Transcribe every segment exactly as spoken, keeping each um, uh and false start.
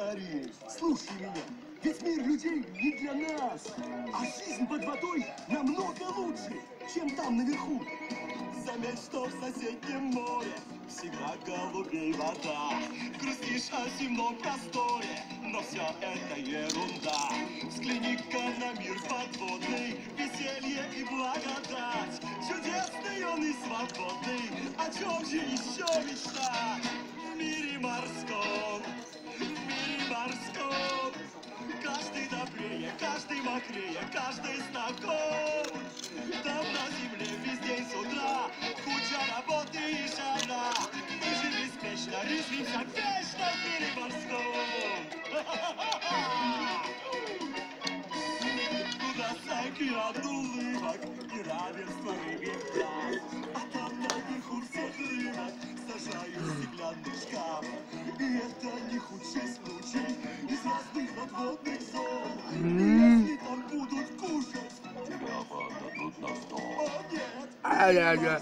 Скорее, слушай меня. Ведь мир людей не для нас, а жизнь под водой намного лучше, чем там наверху. Заметь, что в соседнем море всегда голубей вода. Грустишь о земном просторе, но все это ерунда. Взгляни-ка на мир подводный, веселье и благодать. Чудесный он и свободный, о чем же еще мечтать? В мире морском, в мире морском, каждый добрее, каждый мокрее, каждый знаком. Там на земле весь день с утра куча работы и жара. Мы же беспечно резвимся вечно в мире морском. Куда океан улыбок и равенство рыбий глаз. А там наверху всех рыбок сажают в стеклянный шкаф. И это не худший случай из разных подводных зон. Если там будут кушать, тебя подадут на стол. О нет, в мире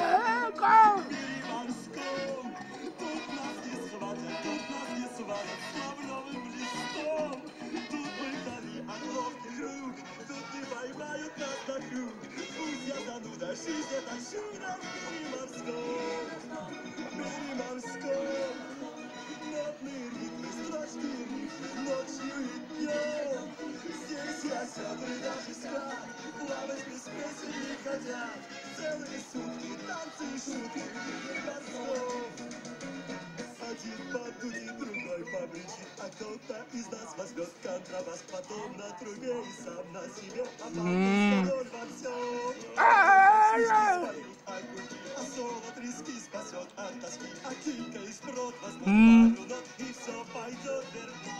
морском, тут нас не схватят, тут нас не свалят лавровым листом. Тут мы вдали от ловких рук, тут не поймают нас на круг. Пусть я зануда, жизнь это чудо в мире морском. В мире морском нотные ритмы, строчки рифмы ночью и днем. Здесь я сяду даже спать, плавать без песен не хотят. Целые сутки, танцы и шутки в мире морском. Один подудит, другой побричит, а кто-то из нас возьмет контрабас, потом на трубе и сам на себе опалит король во всем. Свечки споют огоньки, а солод риски спасет от тоски, а килька из прот возьмет пару нот, и все пойдет верхом.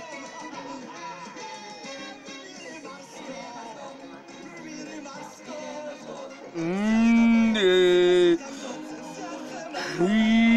В мире морском, в мире морском.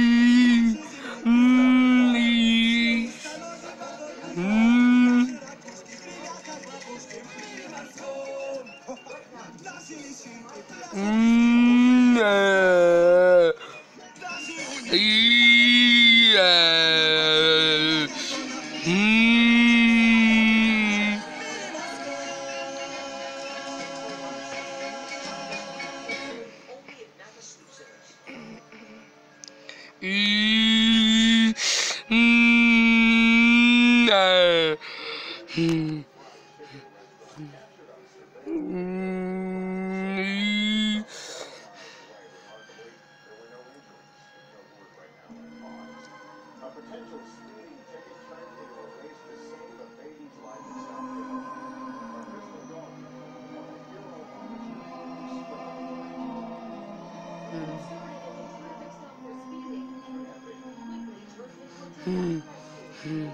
Mm. Mm.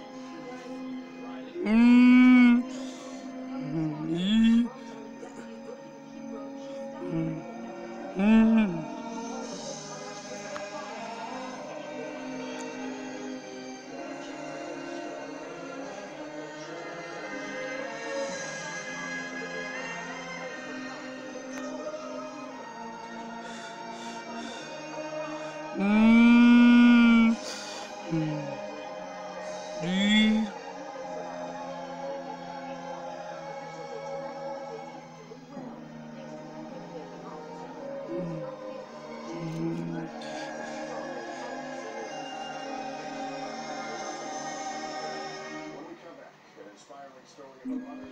Mm. Mm. Mm. Mm. Mm. Mm. When we come back, an inspiring story of a mother.